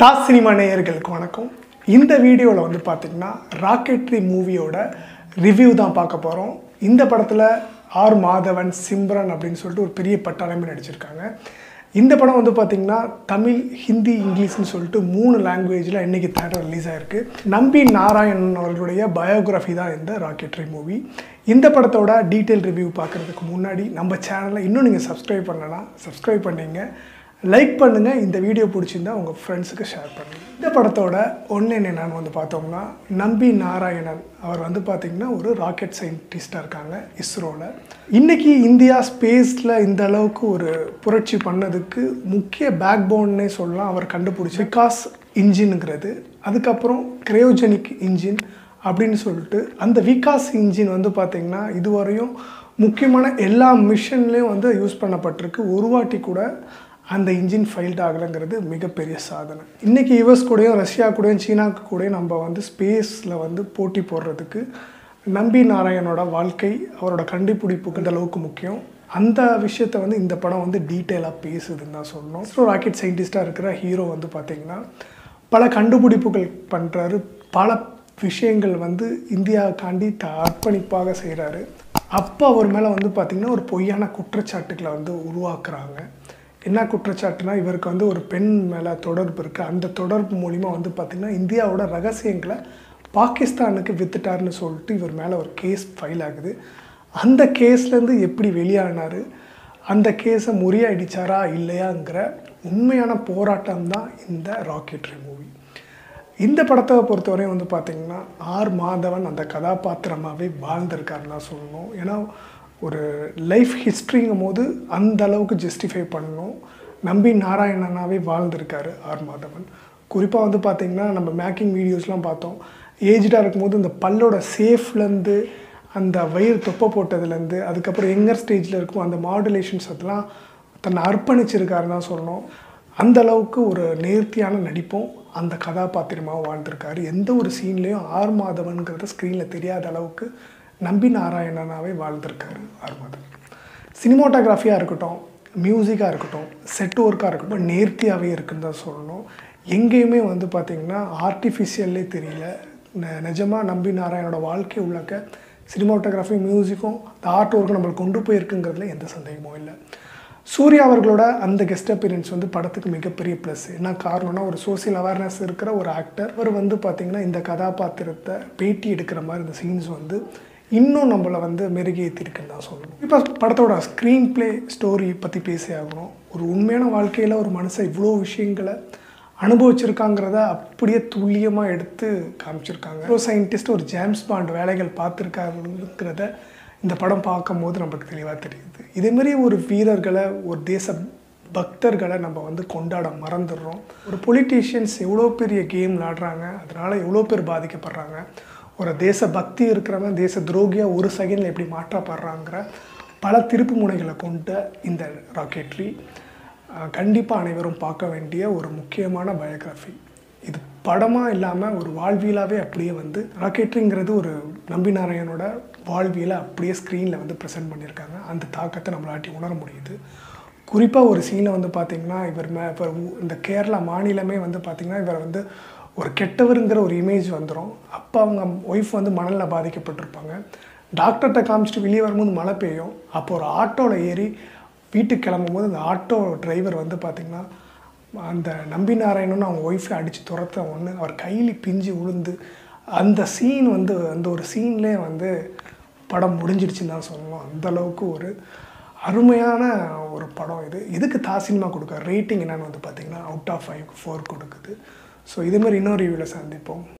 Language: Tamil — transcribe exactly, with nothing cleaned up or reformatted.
டாஸ் சினிமா நேயர்களுக்கு வணக்கம். இந்த வீடியோவில் வந்து பார்த்திங்கன்னா ராக்கெட்ரி மூவியோட ரிவ்யூ தான் பார்க்க போகிறோம். இந்த படத்தில் ஆர் மாதவன், சிம்ரன் அப்படின்னு சொல்லிட்டு ஒரு பெரிய பட்டாளமே நடிச்சிருக்காங்க. இந்த படம் வந்து பார்த்திங்கன்னா தமிழ், ஹிந்தி, இங்கிலீஷ்னு சொல்லிட்டு மூணு லாங்குவேஜில் இன்றைக்கி தேட்டர் ரிலீஸ் ஆகிருக்கு. நம்பி நாராயணன் அவர்களுடைய பயோகிராஃபி தான் இந்த ராக்கெட்ரி மூவி. இந்த படத்தோட டீட்டெயில் ரிவ்யூ பார்க்குறதுக்கு முன்னாடி நம்ம சேனலை இன்னும் நீங்கள் சப்ஸ்கிரைப் பண்ணலன்னா சப்ஸ்கிரைப் பண்ணிங்க, லைக் பண்ணுங்கள், இந்த வீடியோ பிடிச்சிருந்தா உங்கள் ஃப்ரெண்ட்ஸுக்கு ஷேர் பண்ணுங்கள். இந்த படத்தோட ஒன்று என்னென்னு வந்து பார்த்தோம்னா, நம்பி நாராயணன் அவர் வந்து பார்த்திங்கன்னா ஒரு ராக்கெட் சயின்டிஸ்டாக இருக்காங்க இஸ்ரோவில். இன்றைக்கி இந்தியா ஸ்பேஸில் இந்த அளவுக்கு ஒரு புரட்சி பண்ணதுக்கு முக்கிய பேக் போன்னே சொல்லலாம். அவர் கண்டுபிடிச்சி விகாஸ் இன்ஜினுங்கிறது, அதுக்கப்புறம் கிரையோஜெனிக் இன்ஜின் அப்படின்னு சொல்லிட்டு அந்த விகாஸ் இன்ஜின் வந்து பார்த்திங்கன்னா இதுவரையும் முக்கியமான எல்லா மிஷன்லேயும் வந்து யூஸ் பண்ணப்பட்டிருக்கு. ஒரு வாட்டி கூட அந்த இன்ஜின் ஃபெயில்ட் ஆகலைங்கிறது மிகப்பெரிய சாதனை. இன்றைக்கி யுஎஸ் கூடயும் ரஷ்யா கூடயும் சீனாவுக்கு கூடயும் நம்ம வந்து ஸ்பேஸில் வந்து போட்டி போடுறதுக்கு நம்பி நாராயணனோட வாழ்க்கை, அவரோட கண்டுபிடிப்புக்கு இந்த அளவுக்கு முக்கியம். அந்த விஷயத்தை வந்து இந்த படம் வந்து டீட்டெயிலாக பேசுதுன்னு தான் சொல்லணும். ஸோ ராக்கெட் சயின்டிஸ்டாக இருக்கிற ஹீரோ வந்து பார்த்திங்கன்னா பல கண்டுபிடிப்புகள் பண்ணுறாரு, பல விஷயங்கள் வந்து இந்தியாவுக்காண்டி த அர்ப்பணிப்பாக செய்கிறாரு. அப்போ அவர் மேலே வந்து பார்த்திங்கன்னா ஒரு பொய்யான குற்றச்சாட்டுக்களை வந்து உருவாக்குறாங்க. என்ன குற்றச்சாட்டுனா, இவருக்கு வந்து ஒரு பெண் மேலே தொடர்பு இருக்குது. அந்த தொடர்பு மூலிமா வந்து பார்த்திங்கன்னா இந்தியாவோட ரகசியங்களை பாகிஸ்தானுக்கு வித்துட்டாருன்னு சொல்லிட்டு இவர் மேலே ஒரு கேஸ் ஃபைல் ஆகுது. அந்த கேஸ்லேருந்து எப்படி வெளியானார், அந்த கேஸை முறியடிச்சாரா இல்லையாங்கிற உண்மையான போராட்டம் தான் இந்த ராக்கெட்ரி மூவி. இந்த படத்தை பொறுத்தவரையும் வந்து பார்த்திங்கன்னா ஆர் மாதவன் அந்த கதாபாத்திரமாகவே வாழ்ந்திருக்காருன்னு தான் சொல்லணும். ஏன்னா ஒரு லைஃப் ஹிஸ்ட்ரிங்கும் போது அந்த அளவுக்கு ஜஸ்டிஃபை பண்ணணும். நம்பி நாராயணனாகவே வாழ்ந்திருக்காரு ஆர் மாதவன். குறிப்பாக வந்து பார்த்திங்கன்னா நம்ம மேக்கிங் வீடியோஸ்லாம் பார்த்தோம். ஏஜ்டாக இருக்கும்போது இந்த பல்லோட சேஃப்லேருந்து, அந்த வயிறு தொப்பை போட்டதுலேருந்து, அதுக்கப்புறம் எங்கர் ஸ்டேஜில் இருக்கும் அந்த மாடுலேஷன்ஸ் அதெல்லாம் தன்னை அர்ப்பணிச்சிருக்காருன்னு தான் சொல்லணும். அந்த அளவுக்கு ஒரு நேர்த்தியான நடிப்பும் அந்த கதாபாத்திரமாக வாழ்ந்திருக்காரு. எந்த ஒரு சீன்லேயும் ஆர் மாதவன்கிறத ஸ்க்ரீனில் தெரியாத அளவுக்கு நம்பி நாராயணனாகவே வாழ்ந்திருக்காரு ஆர் மாதவன். சினிமாட்டோகிராஃபியாக இருக்கட்டும், மியூசிக்காக இருக்கட்டும், செட் ஒர்க்காக இருக்கட்டும், நேர்த்தியாகவே இருக்குன்னு தான் சொல்லணும். எங்கேயுமே வந்து பார்த்திங்கன்னா ஆர்டிஃபிஷியல்லே தெரியல. ந நிஜமாக நம்பி நாராயணோட வாழ்க்கை உள்ளக்க சினிமாட்டோகிராஃபி, மியூசிக்கும் அந்த ஆர்ட் ஒர்க்கும் நம்மளுக்கு கொண்டு போயிருக்குங்கிறதுல எந்த சந்தேகமும் இல்லை. சூர்யா அவர்களோட அந்த கெஸ்ட் அப்பியரன்ஸ் வந்து படத்துக்கு மிகப்பெரிய ப்ளஸ். என்ன காரணம்னா, ஒரு சோசியல் அவேர்னஸ் இருக்கிற ஒரு ஆக்டர். அவர் வந்து பார்த்திங்கன்னா இந்த கதாபாத்திரத்தை பேட்டி எடுக்கிற மாதிரி இந்த சீன்ஸ் வந்து இன்னும் நம்மளை வந்து மெருகேற்றிருக்குன்னு தான் சொல்லணும். இப்போ படத்தோட ஸ்க்ரீன் ப்ளே, ஸ்டோரி பற்றி பேசி ஆகணும். ஒரு உண்மையான வாழ்க்கையில் ஒரு மனுஷன் இவ்வளோ விஷயங்களை அனுபவிச்சிருக்காங்கிறத அப்படியே துல்லியமாக எடுத்து காமிச்சிருக்காங்க. ஒரு சயின்டிஸ்ட் ஒரு ஜேம்ஸ் பாண்ட் வேலைகள் பார்த்துருக்காருங்கிறத இந்த படம் பார்க்கும்போது நம்மளுக்கு தெளிவாக தெரியுது. இதேமாரி ஒரு வீரர்களை, ஒரு தேச பக்தர்களை நம்ம வந்து கொண்டாட மறந்துடுறோம். ஒரு பொலிட்டீஷியன்ஸ் எவ்வளோ பெரிய கேம் விளாடுறாங்க, அதனால் எவ்வளோ பேர் பாதிக்கப்படுறாங்க. ஒரு தேச பக்தி இருக்கிறவங்க தேச துரோகியாக ஒரு செகண்டில் எப்படி மாற்றப்படுறாங்கிற பல திருப்பு முனைகளை கொண்ட இந்த ராக்கெட்ரி கண்டிப்பாக அனைவரும் பார்க்க வேண்டிய ஒரு முக்கியமான பயோகிராஃபி. இது படமாக இல்லாமல் ஒரு வாழ்வியலாகவே அப்படியே வந்து ராக்கெட்ரிங்கிறது ஒரு நம்பி நாராயணனோட வாழ்வியலை அப்படியே ஸ்க்ரீனில் வந்து ப்ரெசென்ட் பண்ணியிருக்காங்க. அந்த தாக்கத்தை நம்மளாட்டி உணர முடியுது. குறிப்பாக ஒரு சீனை வந்து பார்த்திங்கன்னா இவர் மே இப்போ இந்த கேரளா மாநிலமே வந்து பார்த்திங்கன்னா இவர் வந்து ஒரு கெட்டவருங்கிற ஒரு இமேஜ் வந்துடும். அப்போ அவங்க ஒய்ஃப் வந்து மணலில் பாதிக்கப்பட்டிருப்பாங்க. டாக்டர்கிட்ட காமிச்சிட்டு வெளியே வரும்போது மழை பெய்யும். அப்போ ஒரு ஆட்டோவில் ஏறி வீட்டுக்கு கிளம்பும்போது அந்த ஆட்டோ டிரைவர் வந்து பார்த்திங்கன்னா அந்த நம்பி நாராயணன்னு அவங்க ஒய்ஃபை அடித்து துரத்த ஒன்று அவர் கையில் பிஞ்சு உளுந்து அந்த சீன் வந்து அந்த ஒரு சீன்லேயே வந்து படம் முடிஞ்சிடுச்சுன்னு தான் சொல்லணும். அந்தளவுக்கு ஒரு அருமையான ஒரு படம் இது. இதுக்கு தா சினிமா கொடுக்க ரேட்டிங் என்னென்னு வந்து பார்த்திங்கன்னா அவுட் ஆஃப் ஃபைவ் ஃபோர் கொடுக்குது. ஸோ இதேமாதிரி இன்னொரு ரிவ்யூவில் சந்திப்போம்.